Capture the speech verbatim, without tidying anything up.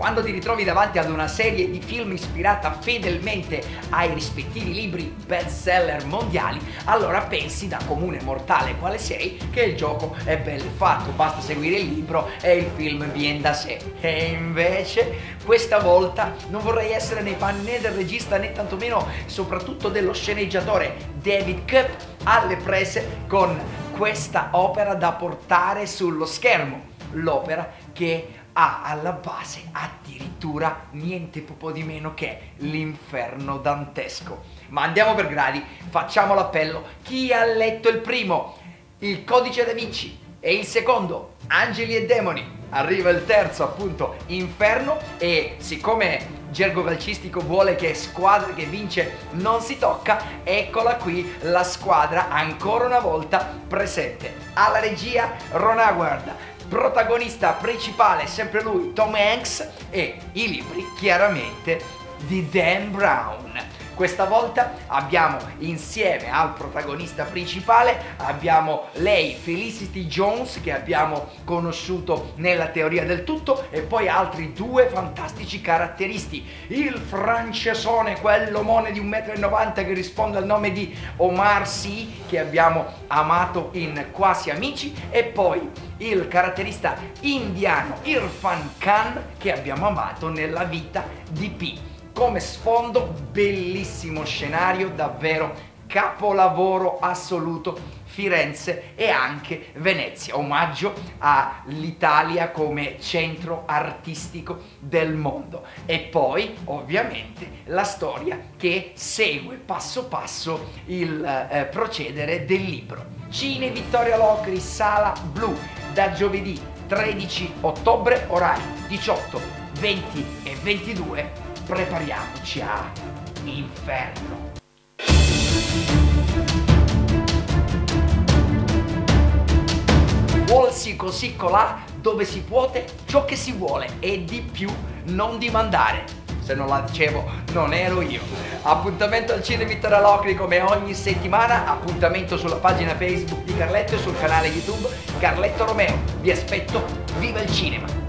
quando ti ritrovi davanti ad una serie di film ispirata fedelmente ai rispettivi libri bestseller mondiali, allora pensi da comune mortale quale sei che il gioco è bello fatto, basta seguire il libro e il film viene da sé. E invece questa volta non vorrei essere nei panni né del regista né tantomeno soprattutto dello sceneggiatore David Koepp alle prese con questa opera da portare sullo schermo, l'opera che ha alla base addirittura niente po' di meno che l'inferno dantesco. Ma andiamo per gradi, facciamo l'appello. Chi ha letto il primo? Il Codice da Vinci. E il secondo? Angeli e Demoni. Arriva il terzo, appunto, Inferno, e siccome gergo calcistico vuole che squadra che vince non si tocca, eccola qui la squadra ancora una volta presente. Alla regia Ron Howard, protagonista principale sempre lui Tom Hanks, e i libri chiaramente di Dan Brown. Questa volta abbiamo insieme al protagonista principale, abbiamo lei Felicity Jones che abbiamo conosciuto nella Teoria del Tutto, e poi altri due fantastici caratteristi, il francesone, quell'omone di un metro e novanta che risponde al nome di Omar Sy che abbiamo amato in Quasi Amici, e poi il caratterista indiano Irfan Khan che abbiamo amato nella Vita di Pi. Come sfondo, bellissimo scenario, davvero capolavoro assoluto, Firenze e anche Venezia, omaggio all'Italia come centro artistico del mondo. E poi ovviamente la storia che segue passo passo il eh, procedere del libro. Cine Vittoria Locri, Sala Blu, da giovedì tredici ottobre, orari diciotto, venti e ventidue. Prepariamoci a Inferno. Vuolsi così colà, dove si puote ciò che si vuole e di più non dimandare. Se non la dicevo non ero io. Appuntamento al Cine Vittoria Locri come ogni settimana, appuntamento sulla pagina Facebook di Carletto e sul canale YouTube Carletto Romeo. Vi aspetto, viva il cinema!